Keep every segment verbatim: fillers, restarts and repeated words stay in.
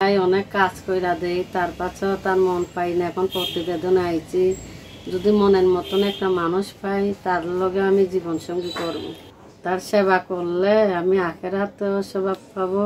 বাসায় অনেক কাজ কইরা দেই, তার পাশেও তার মন পাই না। এখন প্রতিবেদনে আইছি, যদি মনের মতন একটা মানুষ পাই তার লগে আমি জীবনসঙ্গী করব। তার সেবা করলে আমি আখেরাতেও স্বভাব পাবো,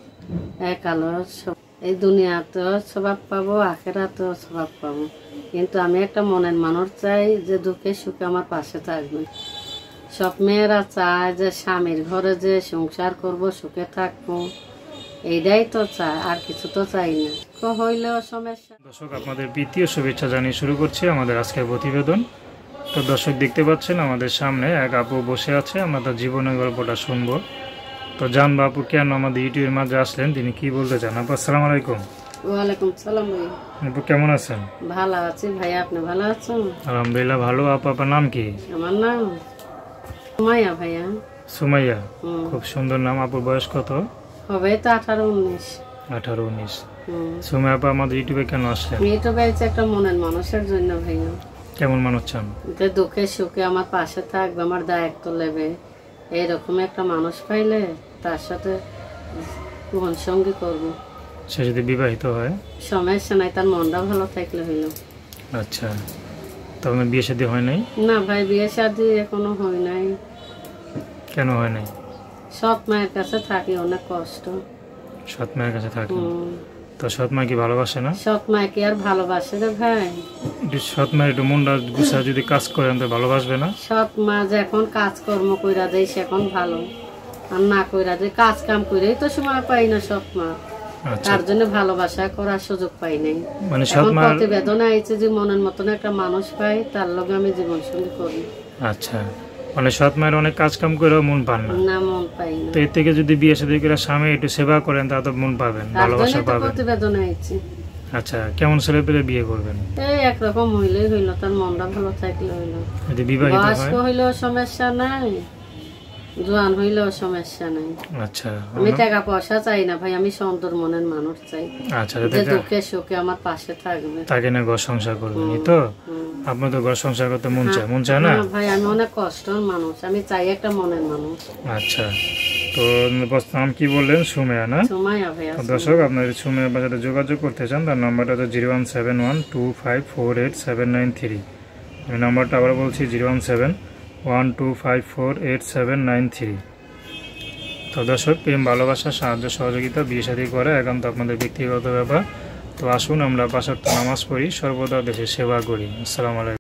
একালো এই দুনিয়াতেও স্বভাব পাবো, আখেরাতেও স্বভাব পাবো। কিন্তু আমি একটা মনের মানুষ চাই যে দুঃখে সুখে আমার পাশে থাকবে। সব মেয়েরা চায় যে স্বামীর ঘরে যে সংসার করব, সুখে থাকবো, এইটাই তো চায়, আর কিছু তো চাই না। তো হইলেও সমস্যা। দর্শক, আপনাদের প্রীতীয় শুভেচ্ছা জানিয়ে শুরু করছি আমাদের আজকের প্রতিবেদন। তো দর্শক, দেখতে পাচ্ছেন আমাদের সামনে এক আপু বসে আছে, আমরা তার জীবনের গল্পটা শুনবো। তো জানবো আপু কেন আমাদের ইউটিউবের মাঝে আসলেন, তিনি কি বলতে চান। আপু আসসালামু আলাইকুম। ওয়ালাইকুম সালাম ভাই। আপু কেমন আছেন? ভালো আছি ভাই, আপনি ভালো আছেন? আলহামদুলিল্লাহ ভালো। আপু আপনার নাম কি? আমার নাম সুমাইয়া ভাইয়া। সুমাইয়া, খুব সুন্দর নাম। আপুর বয়স কত? হবে তো আঠারো উনিশ। আঠারো উনিশ। সুমাইয়া আপু আমাদের ইউটিউবে কেন আসলেন? ইউটিউবে আছে একটা মনের মানুষের জন্য ভাইয়া। কেমন মানুষ চান? যে দুঃখে সুখে আমার পাশে থাকবে, আমার দায়িত্ব নেবে, এইরকম একটা মানুষ পাইলে তার সাথে জীবন সঙ্গী করবো। সে যদি বিবাহিত হয়? সমস্যা নাই, তার মনটা ভালো থাকলে হইল। আচ্ছা, তবে বিয়ে শাদী হয় নাই? না ভাই, বিয়ে শাদী এখনো হয় নাই। কেন হয় নাই? সৎ মায়ের কাছে থাকি, অনেক কষ্ট। সৎ মায়ের কাছে থাকি? তো সৎ মা কি ভালোবাসে না? সৎ মায় কি আর ভালোবাসে রে ভাই? সৎ মায়ের একটু মনটা গুছা যদি কাজ করেন তো ভালোবাসবে না? সৎ মা যখন কাজকর্ম কইরা দেয় সেখন ভালো, আর না কইরা দেয় কাজ কাম কইরাই তো সময় পাই না সৎ মা। তার জন্য ভালোবাসা করার সুযোগ পাই নাই। মানে সৎ মা প্রতিবেদনে আইছে যে মনের মতন একটা মানুষ পাই, তার লগে আমি জীবন সঙ্গী করি। আচ্ছা, মানে সৎ মায়ের অনেক কাজ কাম করেও মন পান না? না, মন পাই না। তো এর থেকে যদি বিয়ে শাদী করে স্বামী একটু সেবা করেন তা তো মন পাবেন, ভালোবাসা পাবেন। প্রতিবেদনে আইছে। আচ্ছা, কেমন ছেলে পেলে বিয়ে করবেন? এই একরকম হইলেই হইলো, তার মনটা ভালো থাকলে হইলো। যদি বিবাহিত হয়? বয়স্ক হইলেও সমস্যা নাই, জোয়ান হইলেও সমস্যা নাই। আচ্ছা, আমি টাকা পয়সা চাই না ভাই, আমি সুন্দর মনের মানুষ চাই। আচ্ছা, যে দুঃখে সুখে আমার পাশে থাকবে, তাকে না ঘর সংসার করবেন। তো আপনার তো ঘর সংসার করতে মন চায়, মন চায় না? ভাই আমি অনেক কষ্টের মানুষ, আমি চাই একটা মনের মানুষ। আচ্ছা, তো নাম কি বললেন? সুমাইয়া না? সুমাইয়া ভাইয়া। দর্শক, আপনার সুমাইয়ার সাথে যোগাযোগ করতে চান, তার নাম্বারটা হচ্ছে zero one seven one two five four eight seven nine three. আমি নাম্বারটা আবার বলছি, zero one seven one two five four eight seven nine three. তো দর্শক, প্রেম ভালোবাসা সাহায্য সহযোগিতা বিয়ে শাদী করে একান্ত আপনাদের ব্যক্তিগত ব্যাপার। তো আসুন আমরা পাঁচ ওয়াক্ত নামাজ পড়ি, সর্বদা দেশের সেবা করি। আসসালামু আলাইকুম।